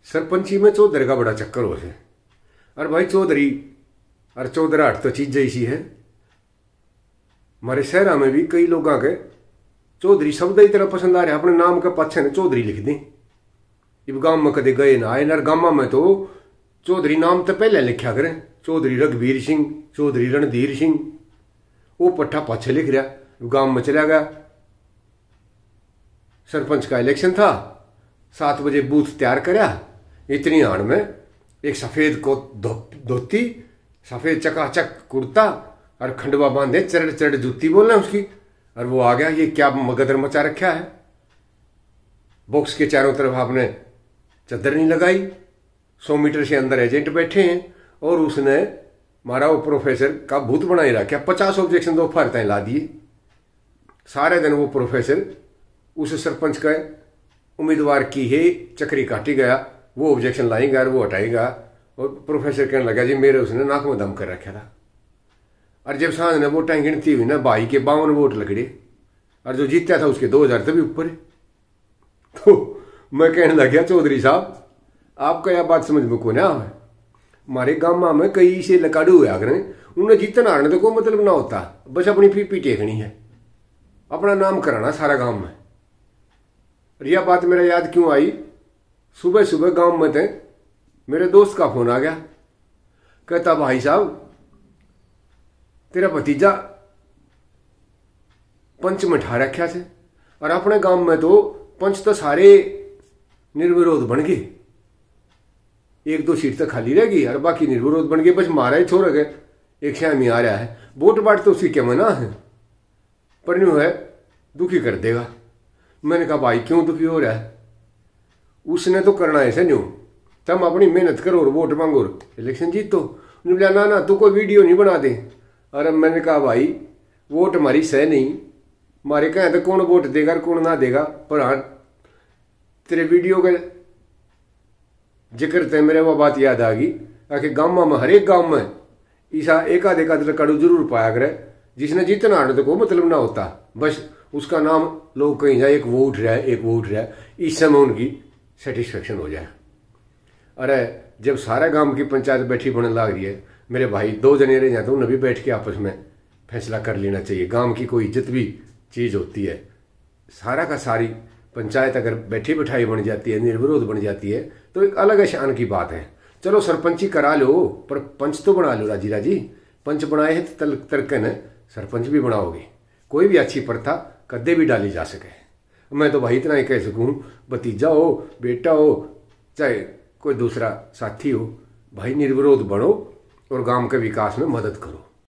सरपंची में चौधरी का बड़ा चक्कर हो से। अरे भाई चौधरी और चौधराहट तो चीज जैसी है। हमारे शहर में भी कई लोग के चौधरी शब्द इतना पसंद आ रहा है, अपने नाम के पाछे ने चौधरी लिख दें। इब गांव में कदे गए ना आए ना, गांव में तो चौधरी नाम तो पहले लिखा करें, चौधरी रघुवीर सिंह, चौधरी रणधीर सिंह, वो पट्टा पाछे लिख रहा। गांव में चला गया, सरपंच का इलेक्शन था, 7 बजे बूथ तैयार कराया। इतनी आड़ में एक सफेद को धोती, सफेद चकाचक कुर्ता और खंडवा बांधे, चरड़ चरड़ जूती बोलना उसकी, और वो आ गया। ये क्या मगदर मचा रखा है। बॉक्स के चारों तरफ आपने चादर नहीं लगाई, 100 मीटर से अंदर एजेंट बैठे हैं, और उसने मारा वो प्रोफेसर का भूत बनाई रखा। 50 ऑब्जेक्शन दो फारतें ला दिए। सारे दिन वो प्रोफेसर उस सरपंच का उम्मीदवार की ही चक्री काटी गया, वो ऑब्जेक्शन लाएगा और वो हटाएगा। और प्रोफेसर कहने लगा जी मेरे उसने नाक में दम कर रखा था। और जब सांझ ने वोटें गिनती हुई ना, भाई के 52 वोट लगे, और जो जीता था उसके 2000 तभी ऊपर है। तो मैं कहने लगा चौधरी साहब आपका यह बात समझ में को ना है। हमारे गांव में कई से लकाड़ू हुआ करें, उन्हें जीतना हारने तो कोई मतलब ना होता, बस अपनी पीपी टेकनी है, अपना नाम कराना सारा गांव में। और यह बात मेरा याद क्यों आई, सुबह सुबह गांव में थे, मेरे दोस्त का फोन आ गया। कहता भाई साहब तेरा भतीजा पंच में ठा रखा से, और अपने गांव में तो पंच तो सारे निर्विरोध बन गए, 1-2 सीट तो खाली रहेगी और बाकी निर्विरोध बन गए। बस मारा ही छोड़ गए, एक श्यामी आ रहा है, वोट बाट तो उसकी क्या मना है, पर न्यू है दुखी कर देगा। मैंने कहा भाई क्यों दुखी हो रहा है, उसने तो करना है न्यू, तुम अपनी मेहनत करो और वोट मांगो और इलेक्शन जीतो। उन्होंने बोला ना ना तू कोई वीडियो नहीं बना दे। अरे मैंने कहा भाई वोट हमारी सह नहीं, हमारे कहें तो कौन वोट देगा और कौन ना देगा, पर हाँ तेरे वीडियो के जिक्र थे मेरे वो बात याद आ गई कि गाँव में हर एक गाँव में ईसा एकाध लड़काड़ू जरूर पाया करे, जिसने जीतना हारने तो कोई मतलब ना होता, बस उसका नाम लोग कहीं जाए, एक वो उठ रहा है एक वो उठ रहा है, इस समय उनकी सेटिस्फेक्शन हो जाए। अरे जब सारा गांव की पंचायत बैठी बनने लग रही है, मेरे भाई 2 जने रह जाते उन्हें भी बैठ के आपस में फैसला कर लेना चाहिए। गांव की कोई इज्जत भी चीज होती है, सारा का सारी पंचायत अगर बैठी बैठाई बन जाती है, निर्विरोध बन जाती है, तो एक अलग शान की बात है। चलो सरपंची करा लो, पर पंच तो बना लो राजी राजी। पंच बनाए हैं तो तर्कन सरपंच भी बनाओगे। कोई भी अच्छी प्रथा कदे भी डाली जा सके। मैं तो भाई इतना ही कह सकूं, भतीजा हो, बेटा हो, चाहे कोई दूसरा साथी हो, भाई निर्विरोध बनो और गांव के विकास में मदद करो।